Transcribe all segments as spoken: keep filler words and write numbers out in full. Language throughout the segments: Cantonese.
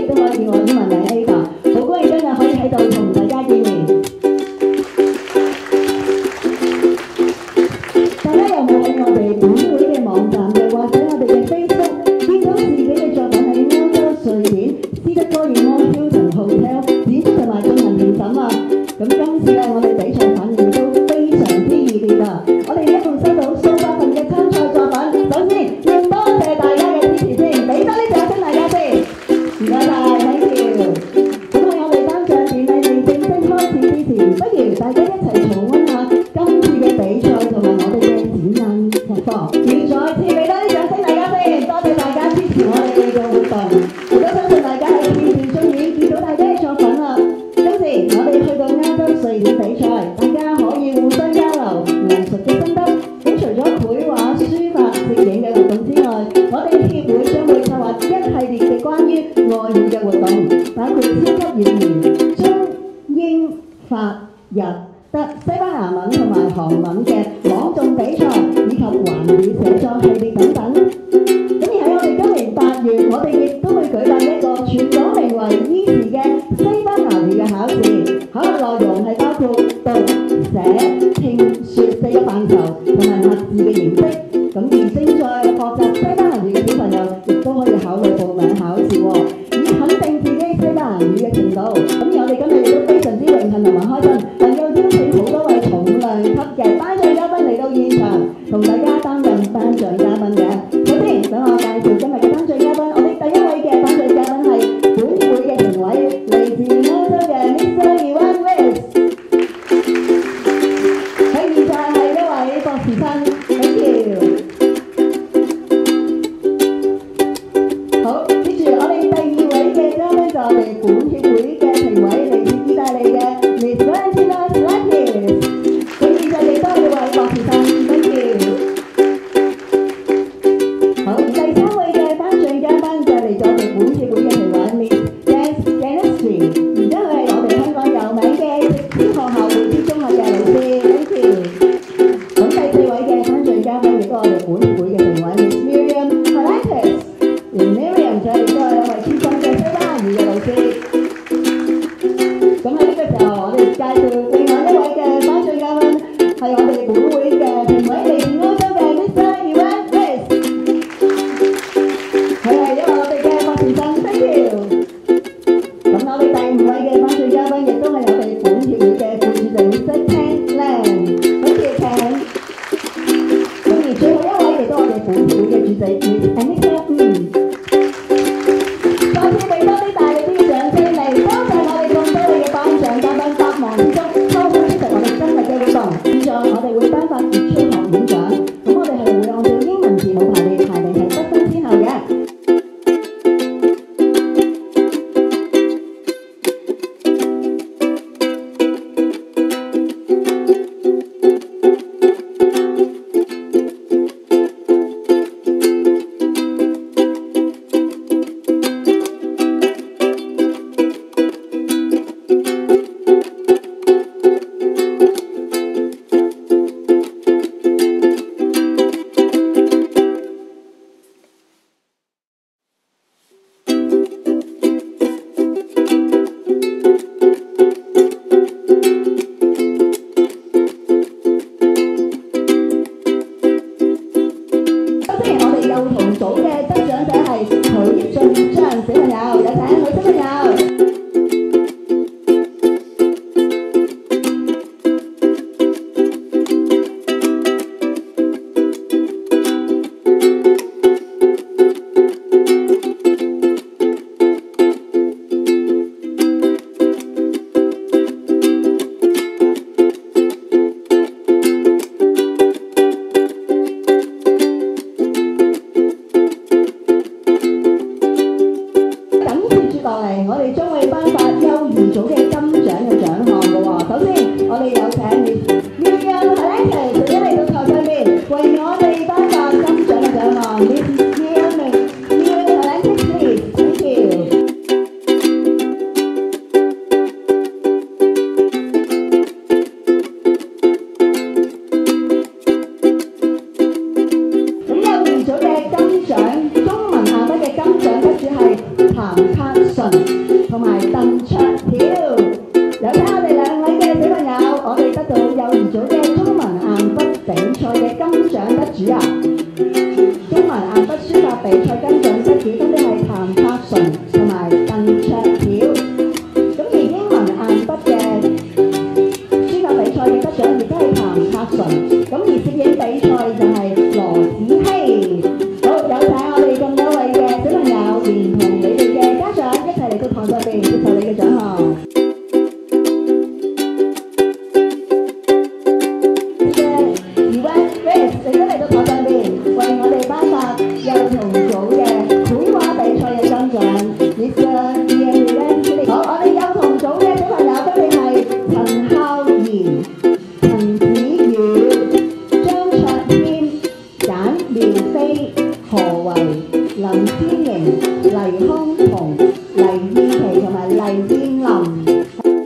亦都可以叫我英文名 Ava。好高興今日可以喺度同大家見面。大家有冇喺我哋本會嘅網站又或者我哋嘅 Facebook 見到自己嘅作品喺歐洲瑞典斯德哥爾摩 Hilton Hotel 展出同埋進行評審啊？咁今次咧，我哋比賽反應都非常之熱烈啊！我哋一共收到數百份嘅參賽作品。首先要多謝大家嘅支持先，俾多啲掌聲大家先。唔該晒 ，thank you。咁喺我哋頒獎典禮未正式開始之前，不如大家一齊重溫下今次嘅比賽同埋我哋嘅展覽情況。要再次俾多啲掌聲大家先，多謝大家支持我哋嘅活動。亦都相信大家喺片段中已經見到大家嘅作品啦。今次我哋去到歐洲瑞典比賽，大家可以互相交流藝術嘅心得。咁除咗繪畫、書法、攝影嘅活動之外，我哋協會將會策劃一系列嘅關於外語嘅活動，包括超級語言、中、英、法、日、德、西班牙文同埋韓文嘅朗誦比賽，以及環語寫作系列等等。咁而喺我哋今年八月，我哋亦都會舉辦一個全港名為 Easy 嘅西班牙語嘅考試，考核內容係包括讀、寫、聽、説四個範疇同埋默字嘅形式。咁而正在學習西班牙語嘅小朋友，亦都可以考慮報名考試喎，以肯定自己西班牙語嘅程度。咁而我哋今日亦都非常之榮幸同埋開心，能夠邀請好多位重量級嘅頒獎嘉賓嚟到現場，同大家擔任頒獎嘉賓嘅。首先，等我介紹今日嘅頒獎嘉賓。我哋第一位嘅頒獎嘉賓係本會嘅評委，嚟自歐洲嘅 Mister Ivan Reyes。佢現在係一位博士生。Thank you。好，接住我哋第二位嘅嘉賓就係我哋本協會嘅評委，嚟自意大利嘅 Miss Valentina Slakis。佢現在亦都係一位博士生。Thank you。好，第三位嘅頒獎嘉賓就嚟咗我哋本協會嘅評委 Miss Jess Ganistri， 而家佢係我哋香港有名嘅直資學校匯知中學嘅老師。Thank you。咁第四位嘅頒獎嘉賓亦都係我哋本協會嘅評委 Miss Miriam Halatis， 而 Miriam 就亦都係一位資深嘅西班牙語嘅老師。咁喺呢個時候，我哋介紹另外一位嘅頒獎嘉賓係我哋本會嘅評委，嚟自歐洲嘅 Mister Ivan Reyes。佢係因為我哋嘅博士生。Thank you。咁我哋第五位嘅頒獎嘉賓亦都係我哋本協會嘅副主席 Mister Ken Lam。Thank you Ken。咁而最後一位亦都係我哋本協會嘅主席 Miss Anita。嗯。再次俾多啲大力啲掌聲嚟，多謝我哋咁多位嘅頒獎嘉賓百忙之中抽空出席我哋今日嘅活動。現在我哋會頒發傑出學院獎，咁我哋係會按照英文字母排列，排名係不分先後嘅。譚卡純。 同埋鄧卓曉。有請我哋兩位嘅小朋友，我哋得到幼兒組嘅中文硬筆比賽嘅金獎得主啊！中文硬筆書法比賽金獎得主分別係譚柏純同埋鄧卓曉。咁而英文硬筆嘅書法比賽嘅得獎亦都係譚柏純。咁而攝影比賽就係羅子希。好，有請我哋咁多位嘅小朋友，連同你哋嘅家長一齊嚟到台上邊接受你嘅獎項。何為、林天瑩、黎康彤、黎燕琪同埋黎燕琳。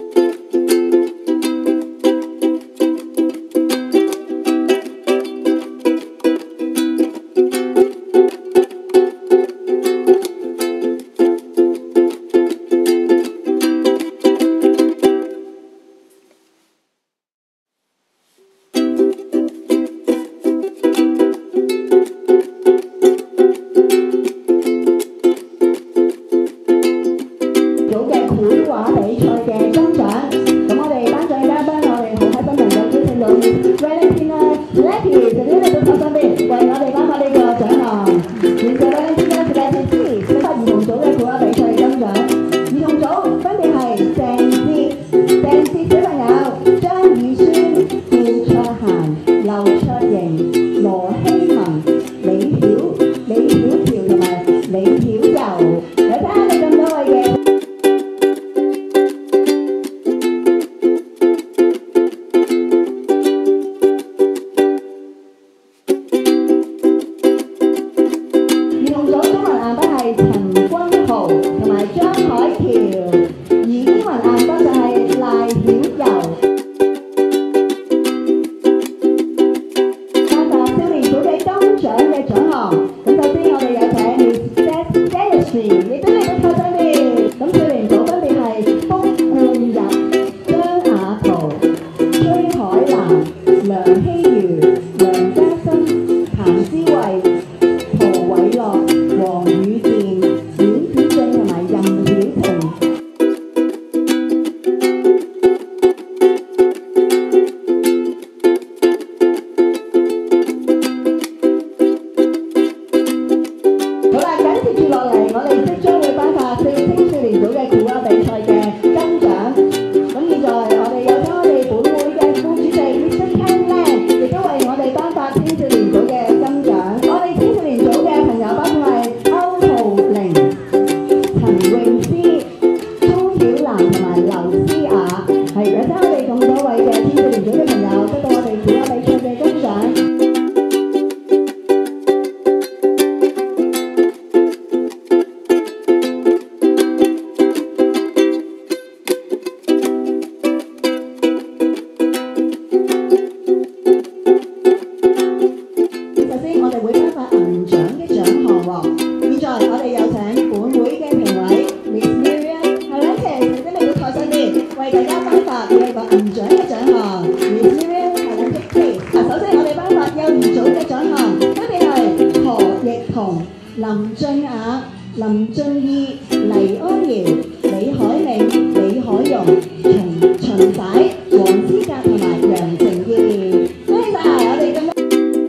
林俊雅、林俊義、黎安瑤、李海明、李海蓉、秦秦仔、黃思格同埋楊成義，多謝晒我哋咁多。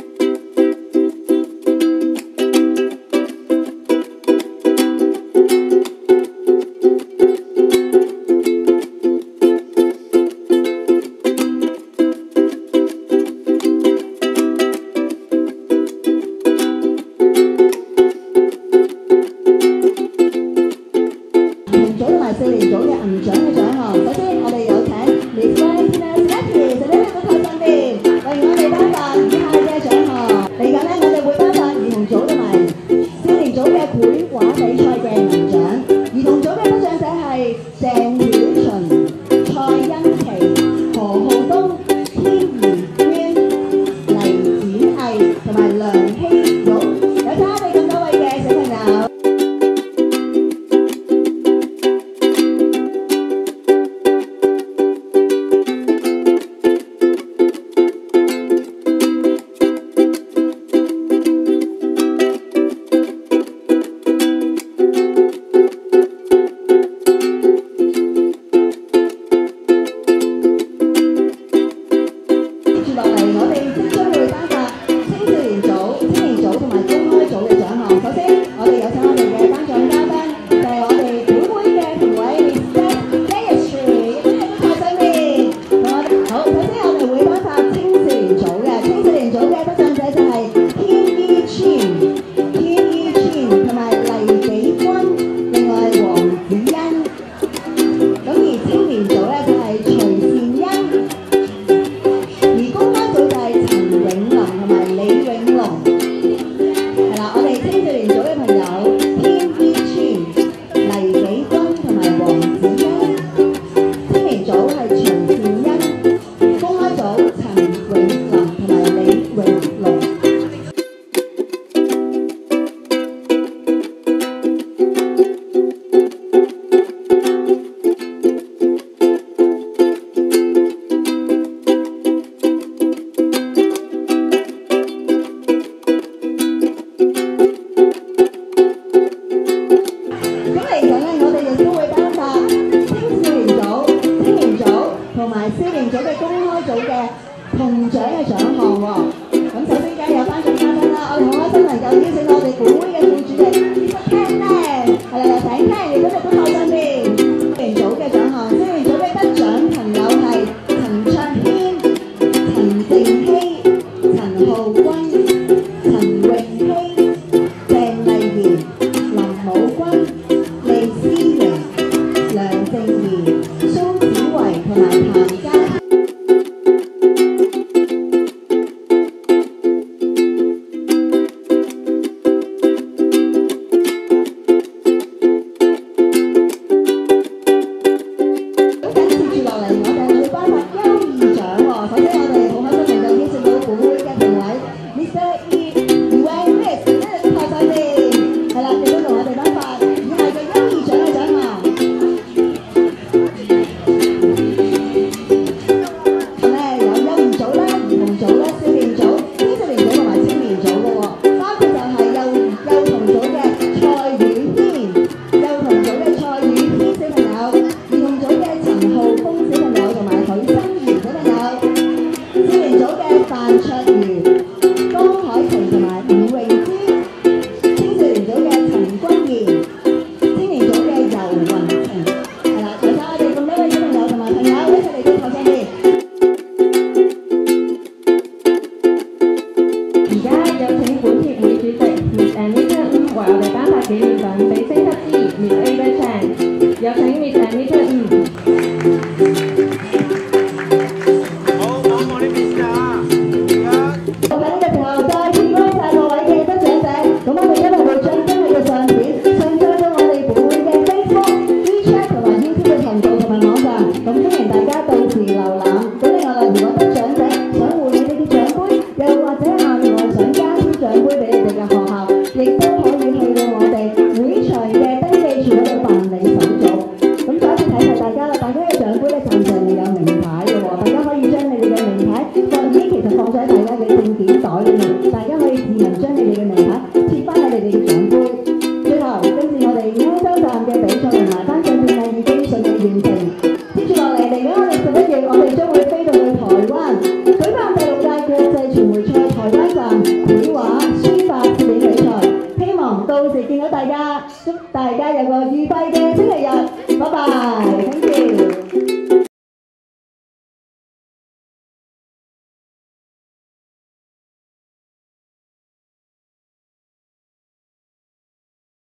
四年組嘅銀獎嘅獎項，首先我哋有請 Miss Valentina Letty 就喺個台上邊為我哋頒發以下嘅獎項。嚟緊咧，我哋會頒發兒童組同埋少年組嘅繪畫比賽嘅銀獎。兒童組嘅得獎者係鄭曉純、蔡欣琪、何浩東、天怡娟、黎展毅同埋梁希玉。有請我哋咁多位嘅小朋友。 嘅獎項喎。咁首先梗係有頒獎嘉賓啦，我哋好開心能夠邀請我哋本會嘅副主席 Mister Ken 咧，係啦，有請 Ken 嚟到日本台上邊。青年組嘅獎項，青年組嘅得獎朋友係陳卓軒、陳靜希、陳浩君、陳詠希、鄭麗賢、林武君、利思瑩、梁靜怡、蘇子維同埋譚家。有請 Miss and Mister 吳。好，講我呢邊㗎。到緊嘅時候，再次恭喜曬各位嘅得獎者。咁我哋今日會將今日嘅相片上載到我哋本會嘅 Facebook、WeChat 同埋 YouTube 嘅頻道同埋網站。咁歡迎大家到時瀏覽。咁另外啦，如果得獎者想換你哋啲獎杯，又或者啊另外想加添獎杯俾你哋嘅學校，亦都可以去到我哋會場嘅登記處嗰度辦理手續。咁再一次提提大家啦，大家嘅獎杯咧暫時係未有名牌嘅喎，大家可以將你哋嘅名牌放已經其實放咗喺大家嘅證件袋裏面，大家可以自行將你哋嘅名牌貼翻喺你哋嘅獎杯。最後，今次我哋歐洲站嘅比賽同埋頒獎典禮已經順利完成。接住落嚟嚟緊我哋十一月，我哋將會飛到去台灣舉辦第六屆國際傳媒賽台灣站繪畫書法攝影比賽，希望到時見到大家，祝大家有個愉快嘅星期日，拜拜，thank you。